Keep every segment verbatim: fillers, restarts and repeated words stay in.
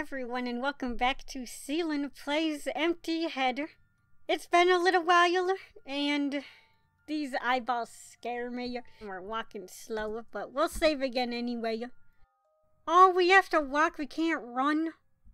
everyone, and welcome back to Sealynn Plays Empty Head. It's been a little while, and these eyeballs scare me. We're walking slow, but we'll save again anyway. Oh, we have to walk, we can't run.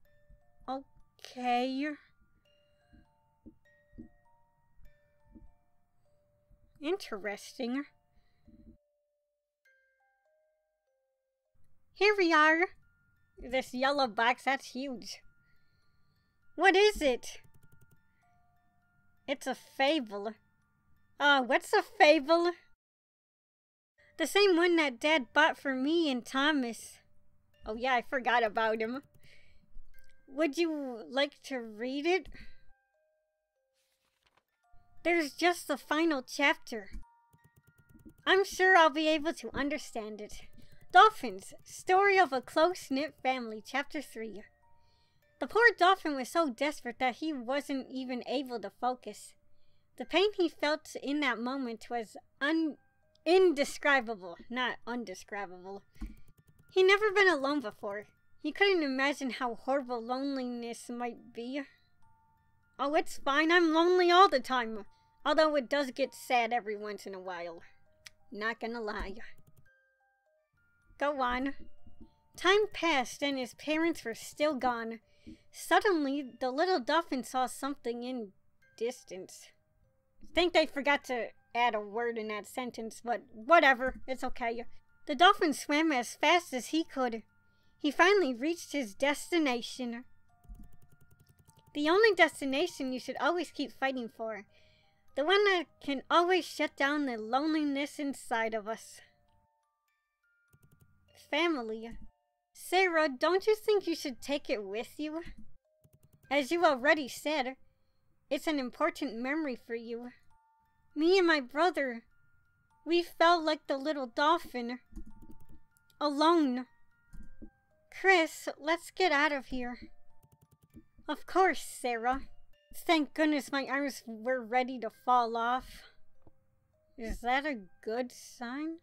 Okay. Interesting. Here we are. This yellow box, that's huge. What is it? It's a fable. Uh, what's a fable? The same one that Dad bought for me and Thomas. Oh yeah, I forgot about him. Would you like to read it? There's just the final chapter. I'm sure I'll be able to understand it. Dolphins, Story of a Close-Knit Family, Chapter three. The poor dolphin was so desperate that he wasn't even able to focus. The pain he felt in that moment was un indescribable, not undescribable. He'd never been alone before. He couldn't imagine how horrible loneliness might be. Oh, it's fine, I'm lonely all the time. Although it does get sad every once in a while. Not gonna lie. Go on. Time passed and his parents were still gone. Suddenly, the little dolphin saw something in distance. I think they forgot to add a word in that sentence, but whatever, it's okay. The dolphin swam as fast as he could. He finally reached his destination. The only destination you should always keep fighting for. The one that can always shut down the loneliness inside of us. Family. Sarah, don't you think you should take it with you? As you already said, it's an important memory for you. Me and my brother, we felt like the little dolphin. Alone. Chris, let's get out of here. Of course, Sarah. Thank goodness my arms were ready to fall off. Is that a good sign?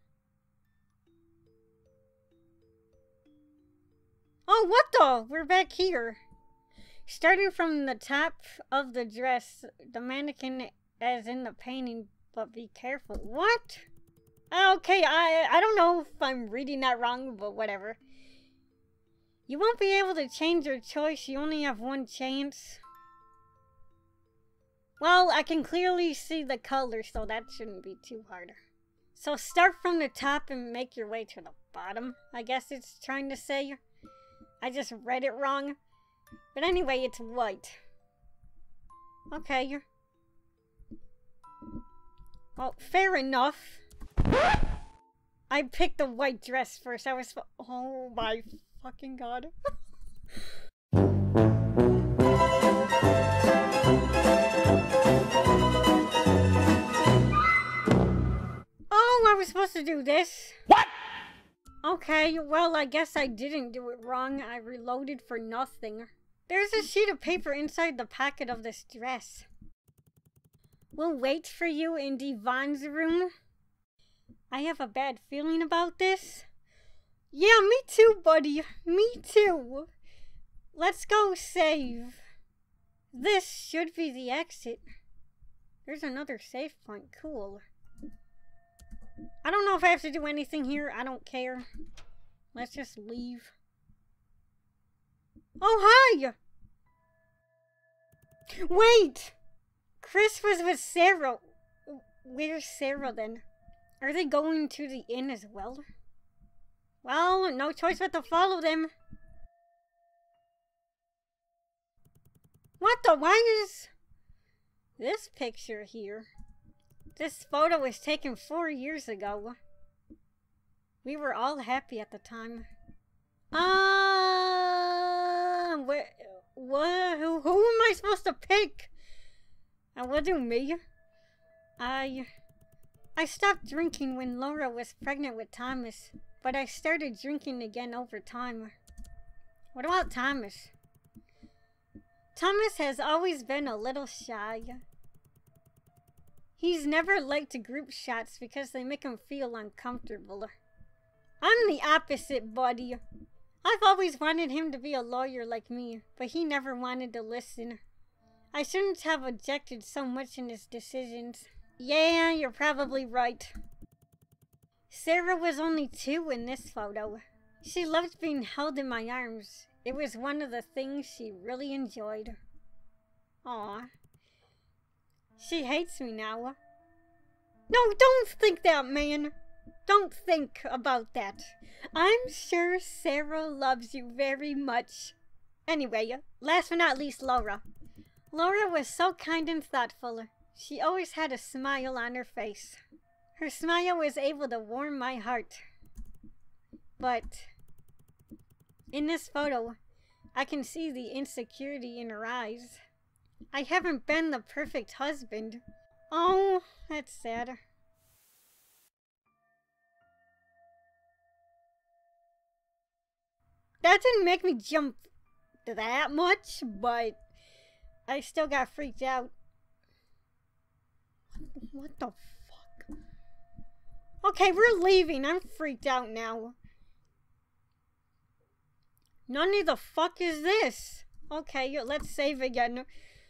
Oh, what the? We're back here. Starting from the top of the dress, the mannequin as in the painting, but be careful. What? Okay, I, I don't know if I'm reading that wrong, but whatever. You won't be able to change your choice. You only have one chance. Well, I can clearly see the color, so that shouldn't be too hard. So start from the top and make your way to the bottom, I guess it's trying to say. I just read it wrong. But anyway, it's white. Okay. Oh, fair enough. I picked the white dress first. I was... Oh my fucking god. Oh, I was supposed to do this. What? Okay, well, I guess I didn't do it wrong. I reloaded for nothing. There's a sheet of paper inside the pocket of this dress. We'll wait for you in Devon's room. I have a bad feeling about this. Yeah, me too, buddy. Me too. Let's go save. This should be the exit. There's another save point. Cool. I don't know if I have to do anything here. I don't care. Let's just leave. Oh, hi! Wait! Chris was with Sarah. Where's Sarah then? Are they going to the inn as well? Well, no choice but to follow them. What the? Why is this picture here? This photo was taken four years ago. We were all happy at the time. Ah, uh, what? What? Who, who am I supposed to pick? I will do me. I, I stopped drinking when Laura was pregnant with Thomas, but I started drinking again over time. What about Thomas? Thomas has always been a little shy. He's never liked group shots because they make him feel uncomfortable. I'm the opposite, buddy. I've always wanted him to be a lawyer like me, but he never wanted to listen. I shouldn't have objected so much in his decisions. Yeah, you're probably right. Sarah was only two in this photo. She loved being held in my arms. It was one of the things she really enjoyed. Aw. She hates me now. No, don't think that, man. Don't think about that. I'm sure Sarah loves you very much. Anyway, last but not least, Laura. Laura was so kind and thoughtful. She always had a smile on her face. Her smile was able to warm my heart. But in this photo, I can see the insecurity in her eyes. I haven't been the perfect husband. Oh, that's sad. That didn't make me jump that much, but I still got freaked out. What the fuck? Okay, we're leaving. I'm freaked out now. None of the fuck is this? Okay, let's save again.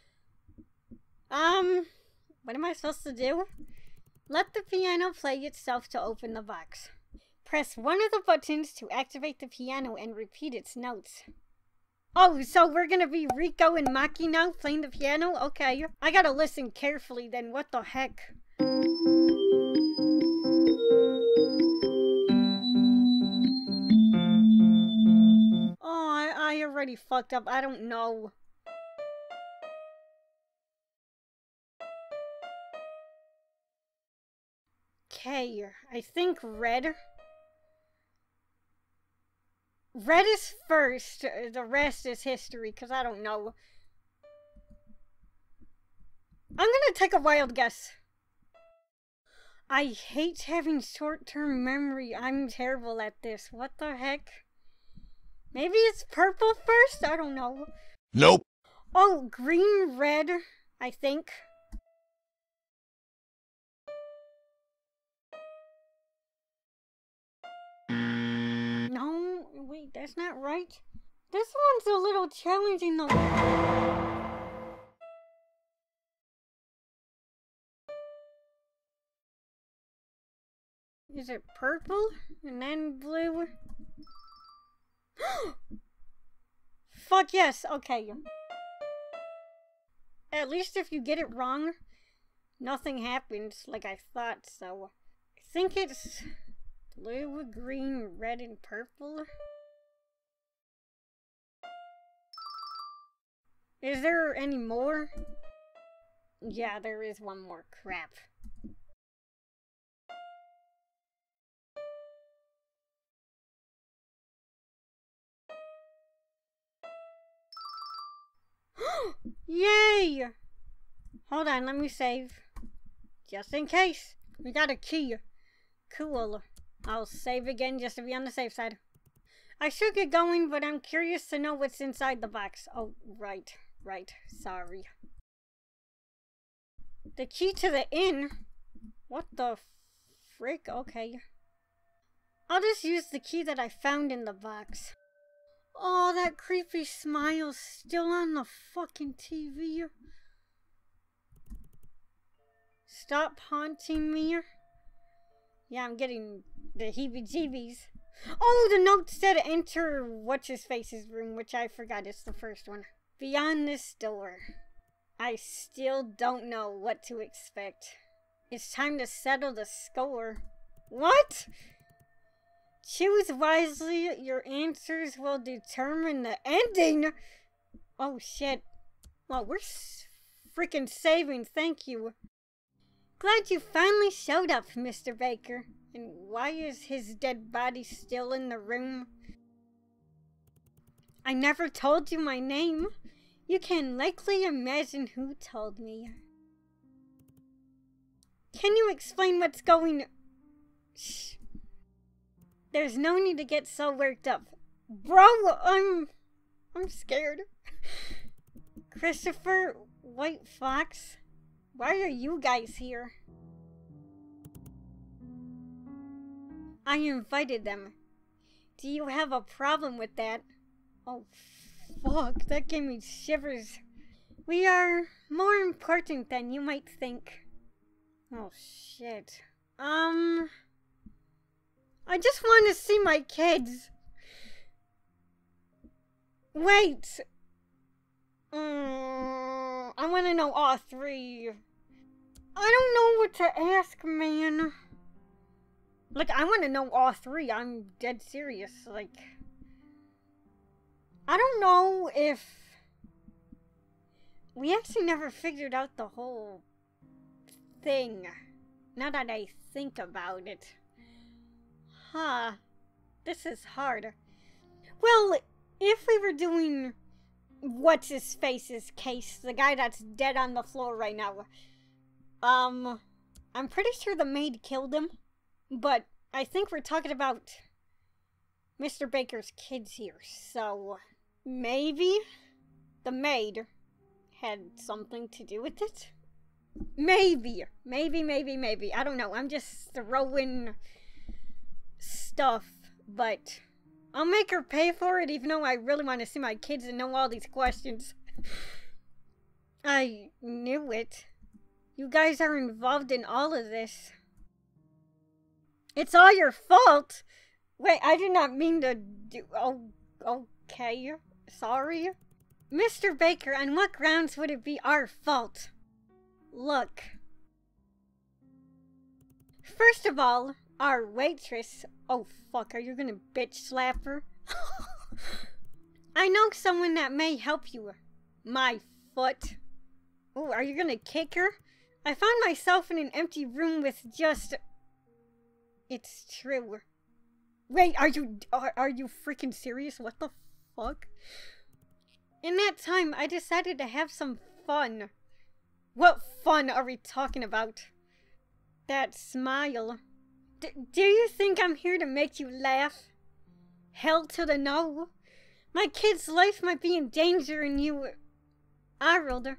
Um, what am I supposed to do? Let the piano play itself to open the box. Press one of the buttons to activate the piano and repeat its notes. Oh, so we're gonna be Rico and Maki now playing the piano? Okay, I gotta listen carefully then. What the heck? Oh, I, I already fucked up. I don't know. Okay, I think red. Red is first. The rest is history, because I don't know. I'm gonna take a wild guess. I hate having short-term memory. I'm terrible at this. What the heck? Maybe it's purple first? I don't know. Nope. Oh, green, red, I think. No, wait, that's not right. This one's a little challenging though. Is it purple and then blue? Fuck yes, okay. At least if you get it wrong, nothing happens like I thought, so I think it's blue, green, red, and purple. Is there any more? Yeah, there is one more. Crap. Yay! Hold on, let me save. Just in case. We got a key. Cool. I'll save again just to be on the safe side. I should get going, but I'm curious to know what's inside the box. Oh, right, right. Sorry. The key to the inn? What the frick? Okay. I'll just use the key that I found in the box. Oh, that creepy smile's still on the fucking T V. Stop haunting me. Yeah, I'm getting the heebie-jeebies. Oh, the note said enter what's-his-face's room, which I forgot. It's the first one. Beyond this door. I still don't know what to expect. It's time to settle the score. What? Choose wisely. Your answers will determine the ending. Oh, shit. Well, we're freaking saving. Thank you. Glad you finally showed up, Mister Baker. And why is his dead body still in the room? I never told you my name. You can likely imagine who told me. Can you explain what's going... Shh. There's no need to get so worked up. Bro, I'm... I'm scared. Christopher, White Fox, why are you guys here? I invited them. Do you have a problem with that? Oh, fuck, that gave me shivers. We are more important than you might think. Oh, shit. Um... I just want to see my kids. Wait. Mm, I want to know all three. I don't know what to ask, man. Like, I want to know all three. I'm dead serious. Like, I don't know if... We actually never figured out the whole thing. Now that I think about it. Huh. This is hard. Well, if we were doing what's-his-face's case, the guy that's dead on the floor right now, um, I'm pretty sure the maid killed him, but I think we're talking about Mister Baker's kids here, so maybe the maid had something to do with it? Maybe. Maybe, maybe, maybe. I don't know. I'm just throwing stuff, but I'll make her pay for it even though I really want to see my kids and know all these questions. I knew it. You guys are involved in all of this. It's all your fault! Wait, I did not mean to do... Oh, okay. Sorry. Mister Baker, on what grounds would it be our fault? Look. First of all, our waitress... Oh, fuck, are you gonna bitch slap her? I know someone that may help you. My foot. Oh, are you gonna kick her? I found myself in an empty room with just... It's true. Wait, are you... Are, are you freaking serious? What the fuck? In that time, I decided to have some fun. What fun are we talking about? That smile. D do you think I'm here to make you laugh? Hell to the no. My kid's life might be in danger and you... Arold.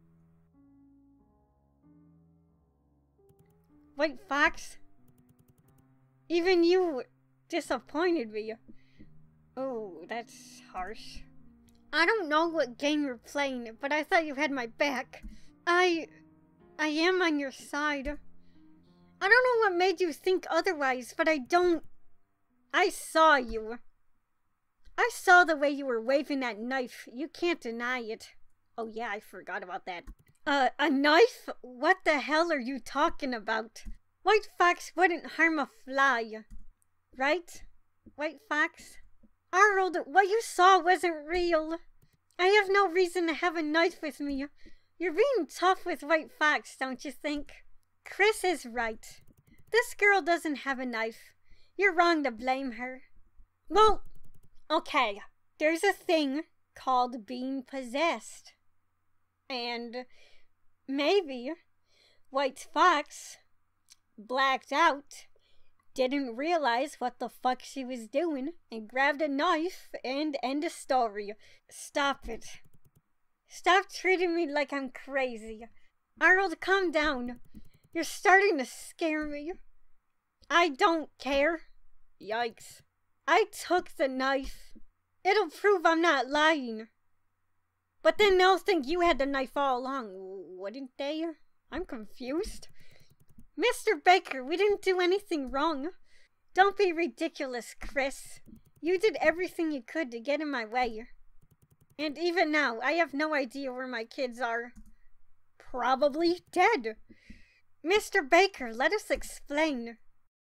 White Fox? Even you disappointed me. Oh, that's harsh. I don't know what game you're playing, but I thought you had my back. I... I am on your side. I don't know what made you think otherwise, but I don't... I saw you. I saw the way you were waving that knife. You can't deny it. Oh yeah, I forgot about that. Uh, a knife? What the hell are you talking about? White Fox wouldn't harm a fly. Right? White Fox? Arold, what you saw wasn't real. I have no reason to have a knife with me. You're being tough with White Fox, don't you think? Chris is right. This girl doesn't have a knife. You're wrong to blame her. Well, okay. There's a thing called being possessed. And maybe White Fox blacked out, didn't realize what the fuck she was doing, and grabbed a knife and end of story. Stop it. Stop treating me like I'm crazy. Arold, calm down. You're starting to scare me. I don't care. Yikes. I took the knife. It'll prove I'm not lying. But then they'll think you had the knife all along, wouldn't they? I'm confused. Mister Baker, we didn't do anything wrong. Don't be ridiculous, Chris. You did everything you could to get in my way. And even now, I have no idea where my kids are. Probably dead. Mister Baker, let us explain.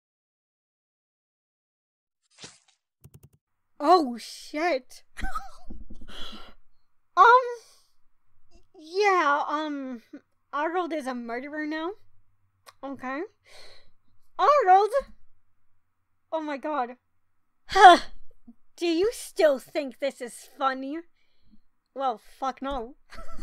Oh, shit. um, yeah, um, Arold is a murderer now. Okay. Arold! Oh my god. Huh. Do you still think this is funny? Well, fuck no.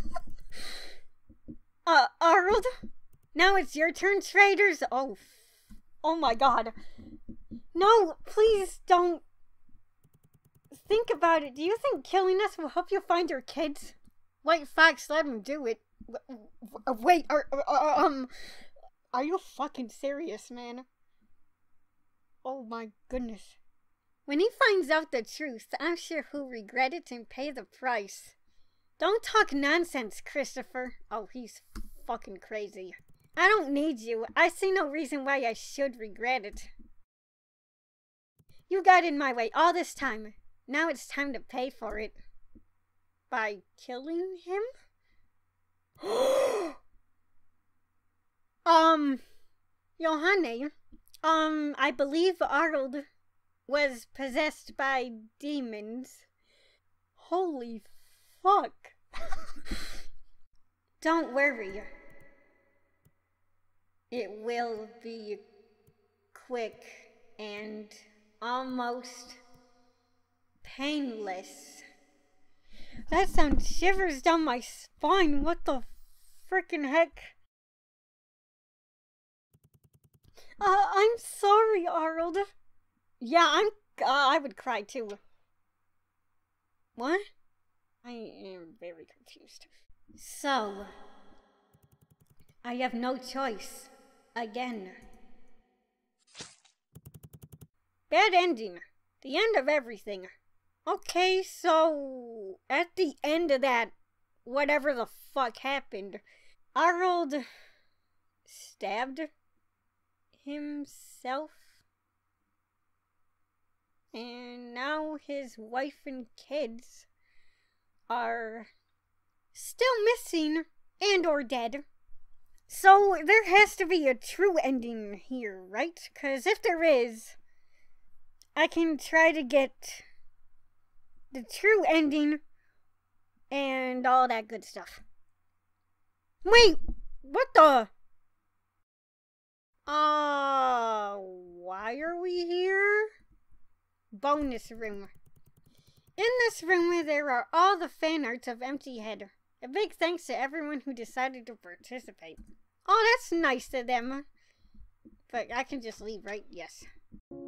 uh, Arold? Now it's your turn, traders? Oh, oh my god. No, please don't. Think about it. Do you think killing us will help you find your kids? White Fox, let him do it. Wait, are, uh, um... Are you fucking serious, man? Oh my goodness. When he finds out the truth, I'm sure he'll regret it and pay the price. Don't talk nonsense, Christopher. Oh, he's fucking crazy. I don't need you. I see no reason why I should regret it. You got in my way all this time. Now it's time to pay for it. By killing him? um, Yoshiane, um, I believe Arold was possessed by demons. Holy fuck. Don't worry. It will be quick and almost painless. That sounds shivers down my spine. What the frickin' heck? Uh, I'm sorry, Arold. Yeah, I'm, uh, I would cry too. What? I am very confused. So, I have no choice. Again. Bad ending. The end of everything. Okay, so at the end of that, whatever the fuck happened, Arold stabbed himself, and now his wife and kids are still missing and or dead. So there has to be a true ending here, right? Because if there is, I can try to get the true ending and all that good stuff. Wait, what the? Uh, why are we here? Bonus room. In this room, there are all the fan arts of Empty Head. A big thanks to everyone who decided to participate. Oh, that's nice of them. But I can just leave, right? Yes.